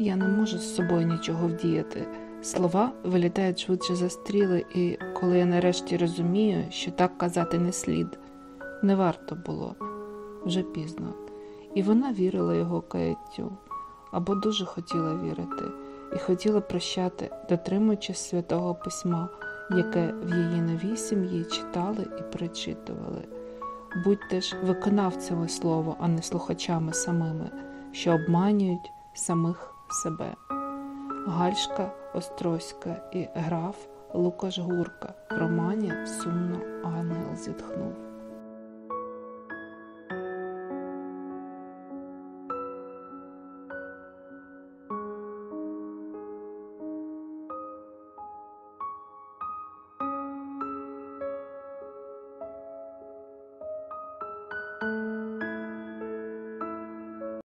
Я не можу з собою нічого вдіяти. Слова вилітають швидше за стріли, і коли я нарешті розумію, що так казати не слід, не варто було, вже пізно. І вона вірила його каяттю, або дуже хотіла вірити, і хотіла прощати, дотримуючись Святого Письма, яке в її новій сім'ї читали і перечитували. Будьте ж виконавцями слова, а не слухачами самими, що обманюють самих себе. Гальшка Острозька і граф Лукаш Гурка в романі «Сумно ангел зітхнув».